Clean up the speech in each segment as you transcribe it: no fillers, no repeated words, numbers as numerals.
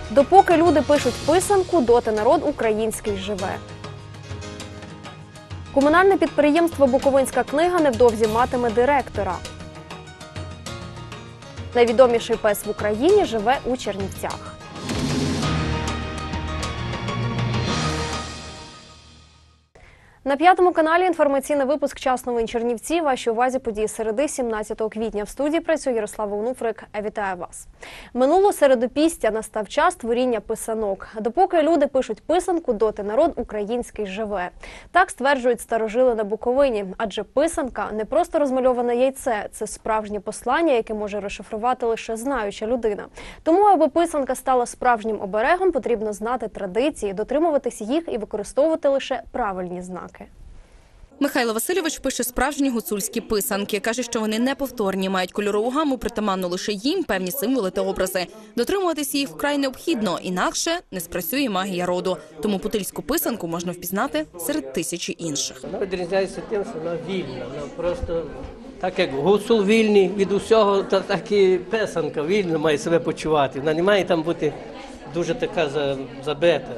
Допоки люди пишуть писанку, доти народ український живе. Комунальне підприємство «Буковинська книга» невдовзі матиме директора. Найвідоміший пес в Україні живе у Чернівцях. На П'ятому каналі інформаційний випуск «Час новин Чернівці». Вашій увазі події середи 17 квітня. В студії працює Ярослава Онуфрик. Вітаю вас. Минулу середопістя настав час творіння писанок. Допоки люди пишуть писанку, доти народ український живе. Так стверджують старожили на Буковині. Адже писанка – не просто розмальоване яйце. Це справжнє послання, яке може розшифрувати лише знаюча людина. Тому, аби писанка стала справжнім оберегом, потрібно знати традиції, дотримуватись їх і використовувати лише правильні знаки. Михайло Васильович пише справжні гуцульські писанки. Каже, що вони неповторні, мають кольорову гаму, притаманну лише їм, певні символи та образи. Дотримуватися їх вкрай необхідно, інакше не спрацює магія роду. Тому путильську писанку можна впізнати серед тисячі інших. Вона відрізняється тим, що вона вільна. Вона просто, так як гуцул вільний від усього, то так і писанка вільно має себе почувати. Вона не має там бути дуже така забита.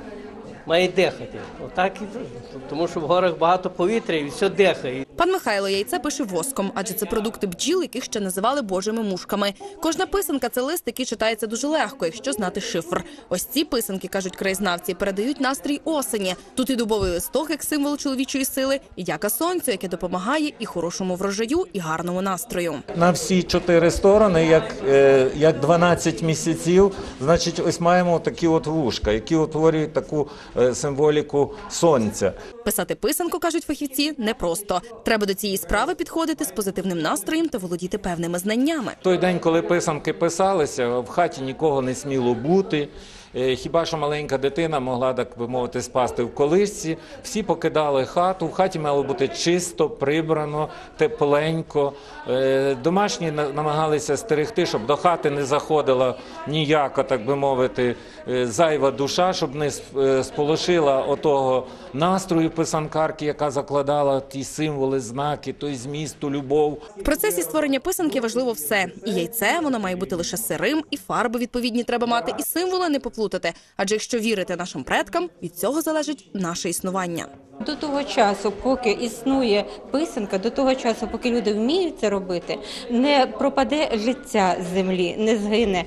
Має дихати. Отак і тому що в горах багато повітря і все дихає. Пан Михайло яйце пише воском, адже це продукти бджіл, яких ще називали божими мушками. Кожна писанка – це лист, який читається дуже легко, якщо знати шифр. Ось ці писанки, кажуть краєзнавці, передають настрій осені. Тут і дубовий листок, як символ чоловічої сили, і дяка сонцю, яке допомагає і хорошому врожаю, і гарному настрою. На всі 4 сторони, як 12 місяців, значить, ось маємо такі от вушка, які утворюють таку символіку сонця. Писати писанку, кажуть фахівці, непросто. Треба до цієї справи підходити з позитивним настроєм та володіти певними знаннями. Той день, коли писанки писалися, в хаті нікого не сміло бути. Хіба що маленька дитина могла, так би мовити, спасти в колисці. Всі покидали хату. В хаті мало бути чисто, прибрано, тепленько. Домашні намагалися стерегти, щоб до хати не заходила ніяка, так би мовити, зайва душа, щоб не сполошила отого настрою писанкарки, яка закладала ті символи, знаки, той зміст, ту любов. В процесі створення писанки важливо все. І яйце, воно має бути лише сирим, і фарби відповідні треба мати, і символи не поплутати. Адже якщо вірити нашим предкам, від цього залежить наше існування. До того часу, поки існує писанка, до того часу, поки люди вміють це робити, не пропаде життя з землі, не згине.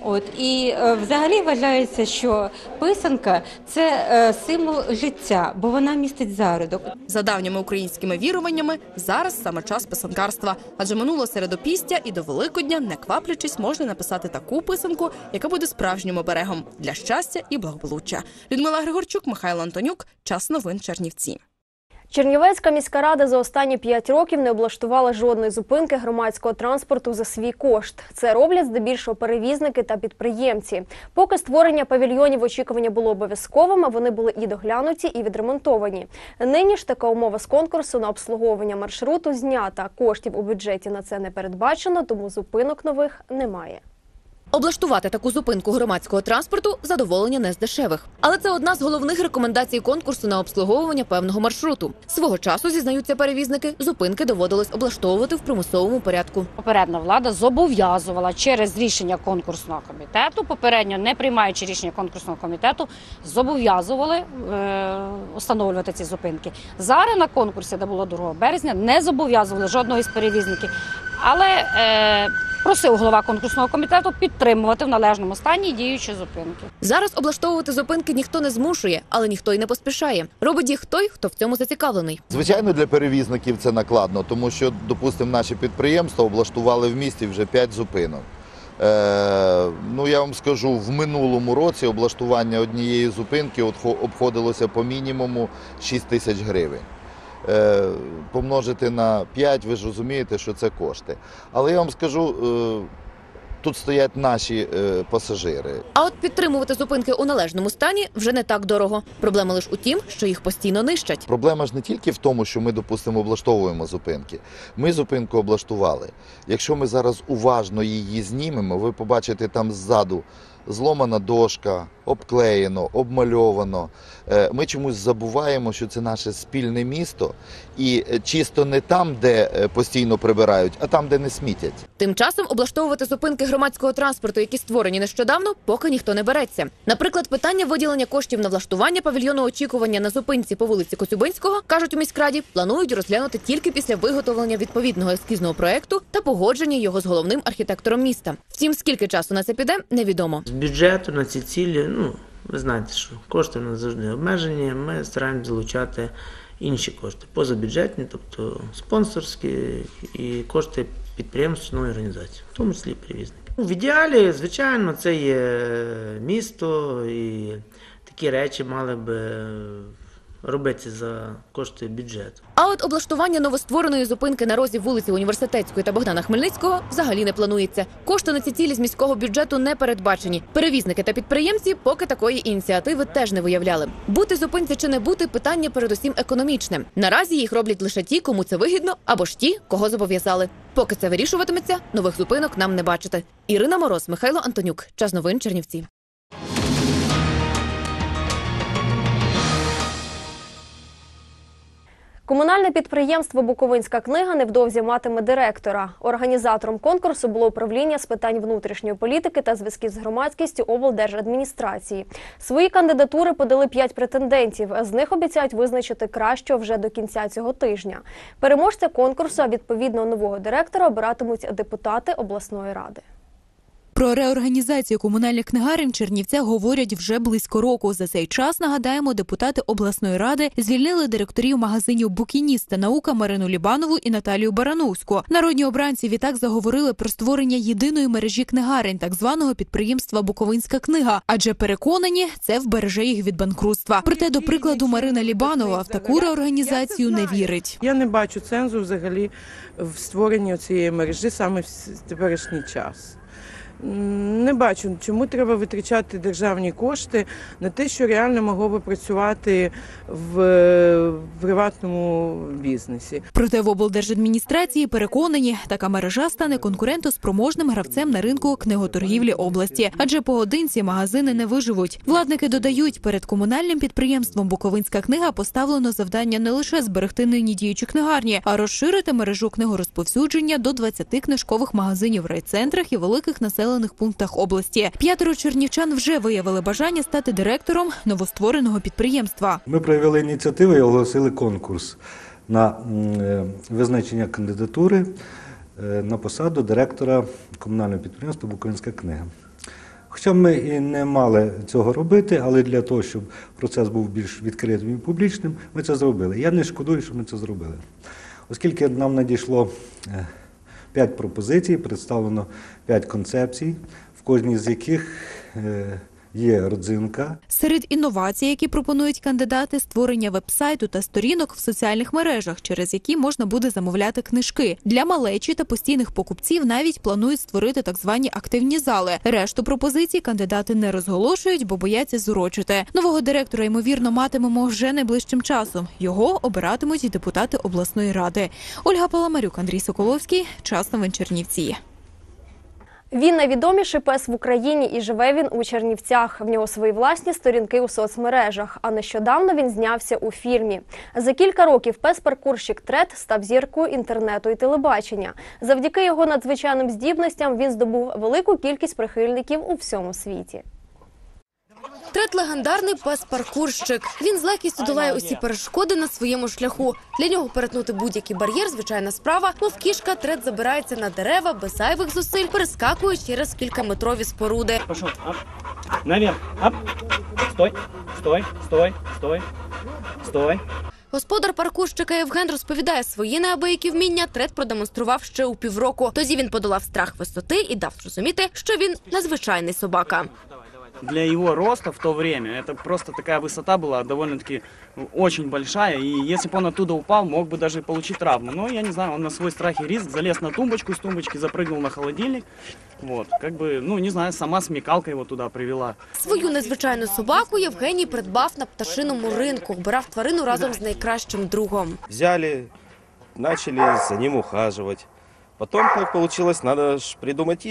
І взагалі вважається, що писанка – це символ життя, бо вона містить зародок. За давніми українськими віруваннями, зараз саме час писанкарства. Адже минуло середопістя і до Великодня, не кваплячись, можна написати таку писанку, яка буде справжнім оберегом для щастя і благополуччя. Людмила Григорчук, Михайло Антонюк. Час новин Чернівці. Чернівецька міська рада за останні 5 років не облаштувала жодної зупинки громадського транспорту за свій кошт. Це роблять здебільшого перевізники та підприємці. Поки створення павільйонів очікування було обов'язковим, а вони були і доглянуті, і відремонтовані. Нині ж така умова з конкурсу на обслуговування маршруту знята. Коштів у бюджеті на це не передбачено, тому зупинок нових немає. Облаштувати таку зупинку громадського транспорту – задоволення не з дешевих. Але це одна з головних рекомендацій конкурсу на обслуговування певного маршруту. Свого часу, зізнаються перевізники, зупинки доводилось облаштовувати в примусовому порядку. Попередня влада зобов'язувала через рішення конкурсного комітету, попередньо не приймаючи рішення конкурсного комітету, зобов'язували встановлювати ці зупинки. Зараз на конкурсі, де було 2 березня, не зобов'язували жодного із перевізників. Але просив голова конкурсного комітету підтримувати в належному стані діючі зупинки. Зараз облаштовувати зупинки ніхто не змушує, але ніхто й не поспішає. Робить їх той, хто в цьому зацікавлений. Звичайно, для перевізників це накладно, тому що, допустимо, наші підприємства облаштували в місті вже 5 зупинок. Я вам скажу, в минулому році облаштування однієї зупинки обходилося по мінімуму 6 тисяч гривень. Помножити на 5, ви ж розумієте, що це кошти. Але я вам скажу, тут стоять наші пасажири. А от підтримувати зупинки у належному стані вже не так дорого. Проблема лише у тім, що їх постійно нищать. Проблема ж не тільки в тому, що ми, допустимо, облаштовуємо зупинки. Ми зупинку облаштували. Якщо ми зараз уважно її знімемо, ви побачите там ззаду зломана дошка, обклеєно, обмальовано. Ми чомусь забуваємо, що це наше спільне місто. І чисто не там, де постійно прибирають, а там, де не смітять. Тим часом облаштовувати зупинки громадського транспорту, які створені нещодавно, поки ніхто не береться. Наприклад, питання виділення коштів на влаштування павільйону очікування на зупинці по вулиці Коцюбинського, кажуть у міськраді, планують розглянути тільки після виготовлення відповідного ескізного проекту та погодження його з головним архітектором міста. Втім, скільки часу на це піде, невідомо. З бюджету на ці цілі, ви знаєте, що кошти в нас завжди обмежені, ми стараємося залучати інші кошти, позабюджетні, тобто спонсорські і кошти підприємственної організації, в тому числі перевізники. В ідеалі, звичайно, це є місто і такі речі мали би робитися за кошти бюджету. А от облаштування новоствореної зупинки на розі вулиці Університетської та Богдана Хмельницького взагалі не планується. Кошти на ці цілі з міського бюджету не передбачені. Перевізники та підприємці поки такої ініціативи теж не виявляли. Бути зупинці чи не бути – питання передусім економічне. Наразі їх роблять лише ті, кому це вигідно, або ж ті, кого зобов'язали. Поки це вирішуватиметься, нових зупинок нам не бачити. Ірина Мороз, Михайло Антонюк. Час новин, Чернівці. Комунальне підприємство «Буковинська книга» невдовзі матиме директора. Організатором конкурсу було управління з питань внутрішньої політики та зв'язків з громадськістю облдержадміністрації. Свої кандидатури подали 5 претендентів. З них обіцяють визначити кращого вже до кінця цього тижня. Переможця конкурсу, а відповідно нового директора, обиратимуть депутати обласної ради. Про реорганізацію комунальних книгарень в Чернівцях говорять вже близько року. За цей час, нагадаємо, депутати обласної ради звільнили директорів магазинів «Букініст» та «Наука» Марину Лібанову і Наталію Барановську. Народні обранці відтак заговорили про створення єдиної мережі книгарень, так званого підприємства «Буковинська книга», адже переконані, це вбереже їх від банкрутства. Проте, до прикладу, Марина Лібанова в таку реорганізацію не вірить. Я не бачу цензу взагалі в створенні цієї мережі саме в теперішній час. Не бачу, чому треба витрачати державні кошти на те, що реально могло би працювати в приватному бізнесі. Проте в облдержадміністрації переконані, така мережа стане конкурентоспроможним гравцем на ринку книготоргівлі області. Адже поодинці магазини не виживуть. Владники додають, перед комунальним підприємством «Буковинська книга» поставлено завдання не лише зберегти нині діючі книгарні, а розширити мережу книгорозповсюдження до 20 книжкових магазинів в райцентрах і великих населених пунктах області. 5 чернівчан вже виявили бажання стати директором новоствореного підприємства. Ми проявили ініціативу і оголосили конкурс на визначення кандидатури на посаду директора комунального підприємства «Буковинська книга». Хоча ми і не мали цього робити, але для того, щоб процес був більш відкритим і публічним, ми це зробили. Я не шкодую, що ми це зробили. Оскільки нам надійшло 5 пропозицій, представлено 5 концепцій, в кожній з яких є родзинка. Серед інновацій, які пропонують кандидати, створення веб-сайту та сторінок в соціальних мережах, через які можна буде замовляти книжки. Для малечі та постійних покупців навіть планують створити так звані активні зали. Решту пропозицій кандидати не розголошують, бо бояться зурочити. Нового директора, ймовірно, матимемо вже найближчим часом. Його обиратимуть і депутати обласної ради. Ольга Паламарюк, Андрій Соколовський. Час новин, Чернівці. Він найвідоміший пес в Україні і живе він у Чернівцях. В нього свої власні сторінки у соцмережах. А нещодавно він знявся у фільмі. За кілька років пес-паркурщик Тред став зіркою інтернету і телебачення. Завдяки його надзвичайним здібностям він здобув велику кількість прихильників у всьому світі. Тред – легендарний пес-паркурщик. Він з легкістю долає усі перешкоди на своєму шляху. Для нього перетнути будь-який бар'єр – звичайна справа. Мов кішка, Тред забирається на дерева без зайвих зусиль, перескакує через кількаметрові споруди. Пошел, ап, наверх, ап, стой, стой, стой, стой, стой. Господар паркурщика Євген розповідає, свої неабиякі вміння Тред продемонстрував ще у півроку. Тоді він подолав страх висоти і дав зрозуміти, що він надзвичайний собака. Для его роста в то время это просто такая высота была довольно-таки очень большая, и если бы он оттуда упал, мог бы даже получить травму. Но я не знаю, он на свой страх и риск залез на тумбочку, с тумбочки запрыгнул на холодильник. Вот, как бы, ну не знаю, сама смекалка его туда привела. Свою незвичайну собаку Євгеній придбав на пташиному ринку, обирав тварину разом з найкращим другом. Взяли, начали за ним ухаживать. Потом, как получилось, надо ж придумать имя.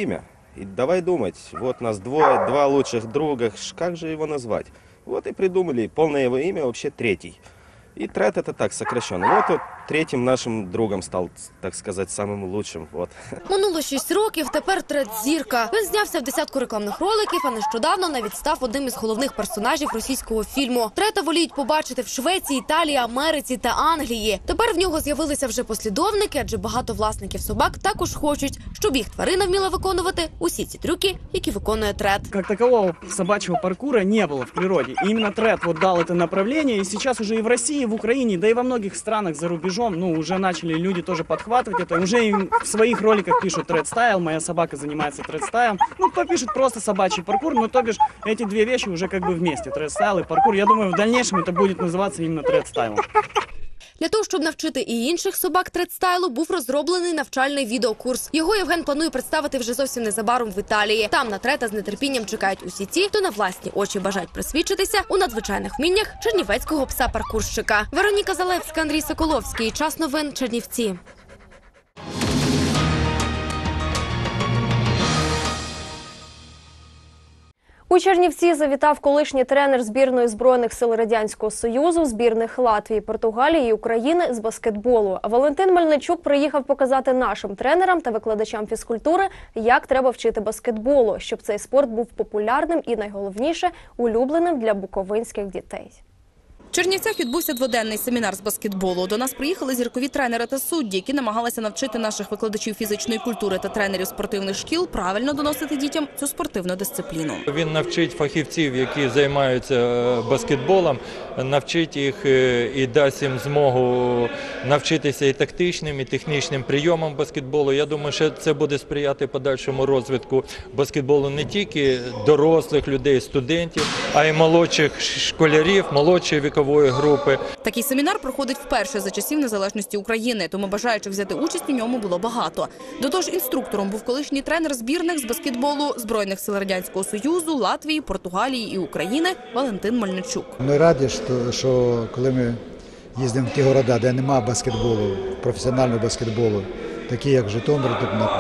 И давай думать, вот нас двое, два лучших друга, как же его назвать? Вот и придумали, полное его имя вообще Третий. И Трет это так сокращенно. Вот третьим нашим другом стал, так сказать, самым лучшим. Вот. Минуло 6 років, тепер Трет зірка. Він знявся в десятку рекламних роликів, а нещодавно навіть став одним із головних персонажів російського фільму. Трета воліють побачити в Швеції, Італії, Америці та Англії. Тепер в нього з'явилися вже послідовники, адже багато власників собак також хочуть, щоб їх тварина вміла виконувати усі ці трюки, які виконує Трет. Как такового собачьего паркура не было в природе. И именно Трет вот дал это направление, и сейчас уже и в России, и в Украине, да и во многих странах за рубежом, ну, уже начали люди тоже подхватывать это. Уже и в своих роликах пишут Трет Стайл, моя собака занимается Трет Стайл. Ну, кто пишет просто собачий паркур, ну, то бишь, эти две вещи уже как бы вместе, Трет Стайл и паркур. Я думаю, в дальнейшем это будет называться именно Трет Стайлом. Для того, щоб навчити і інших собак Трет-стайлу, був розроблений навчальний відеокурс. Його Євген планує представити вже зовсім незабаром в Італії. Там на Трета з нетерпінням чекають усі ті, хто на власні очі бажають присвідчитися у надзвичайних вміннях чернівецького пса-паркурщика. Вероніка Залевська, Андрій Соколовський. Час новин, Чернівці. У Чернівці завітав колишній тренер збірної Збройних сил Радянського Союзу, збірних Латвії, Португалії і України з баскетболу. Валентин Мельничук приїхав показати нашим тренерам та викладачам фізкультури, як треба вчити баскетболу, щоб цей спорт був популярним і, найголовніше, улюбленим для буковинських дітей. В Чернівцях відбувся дводенний семінар з баскетболу. До нас приїхали зіркові тренери та судді, які намагалися навчити наших викладачів фізичної культури та тренерів спортивних шкіл правильно доносити дітям цю спортивну дисципліну. Він навчить фахівців, які займаються баскетболом, навчить їх і дасть їм змогу навчитися і тактичним, і технічним прийомам баскетболу. Я думаю, що це буде сприяти подальшому розвитку баскетболу не тільки дорослих людей, студентів, а й молодших школярів, молодшої вікової групи. Такий семінар проходить вперше за часів незалежності України, тому бажаючих взяти участь у ньому було багато. До того ж, інструктором був колишній тренер збірних з баскетболу Збройних сил Радянського Союзу, Латвії, Португалії і України Валентин Мельничук. Ми раді, що коли ми їздимо в ті міста, де немає баскетболу, професіонального баскетболу, такі як Житомир,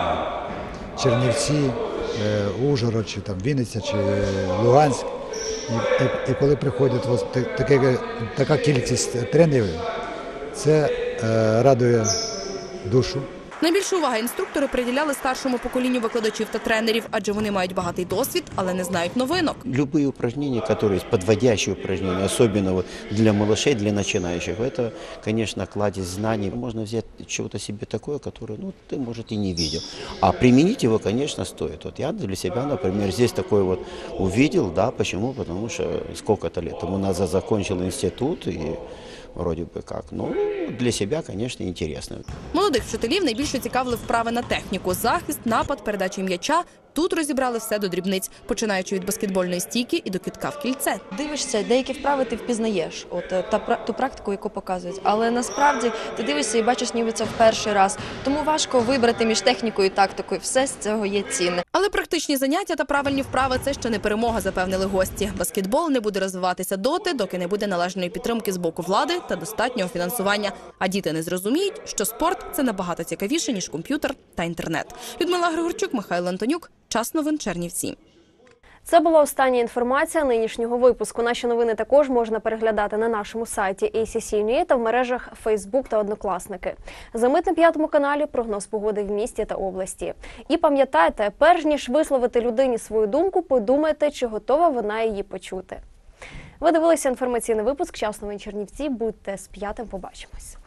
Чернівці, Ужгород, чи там Вінниця, чи Луганськ. І коли приходить така кількість тренерів, це радує душу. Найбільшу увагу інструктори приділяли старшому поколінню викладачів та тренерів, адже вони мають багатий досвід, але не знають новинок. Любые упражнения, которые есть, подводящие упражнения, особенно вот для малышей, для начинающих, это, конечно, кладезь знаний. Можно взять чего-то себе такое, которое, ну, ты, может, и не видел. А применить его, конечно, стоит. Вот я для себя, например, здесь такой вот увидел, да, почему? Потому что сколько-то лет тому назад закончил институт и вроде бы как, ну, для себя, конечно, интересно. Молодих вчителів найбільше цікавили вправи на техніку – захист, напад, передачу м'яча. Тут розібрали все до дрібниць, починаючи від баскетбольної стійки і до кидка в кільце. Дивишся, деякі вправи ти впізнаєш, ту практику, яку показують. Але насправді ти дивишся і бачиш ніби це в перший раз. Тому важко вибрати між технікою і тактикою. Все з цього є цінне. Але практичні заняття та правильні вправи – це ще не перемога, запевнили гості. Баскетбол не буде розвиватися доти, доки не буде належної підтримки з боку влади та достатнього фінансування. А діти не зрозуміють, що спорт – це набагато цікавіше, ніж комп'ютер та інтернет. Людмила Григорчук, Михайло Антонюк. Час новин, Чернівці. Це була остання інформація нинішнього випуску. Наші новини також можна переглядати на нашому сайті ACC.NUA та в мережах Facebook та Однокласники. За мить на 5 каналі прогноз погоди в місті та області. І пам'ятайте, перш ніж висловити людині свою думку, подумайте, чи готова вона її почути. Ви дивилися інформаційний випуск «Час новин, Чернівці». Будьте з 5-м. Побачимось.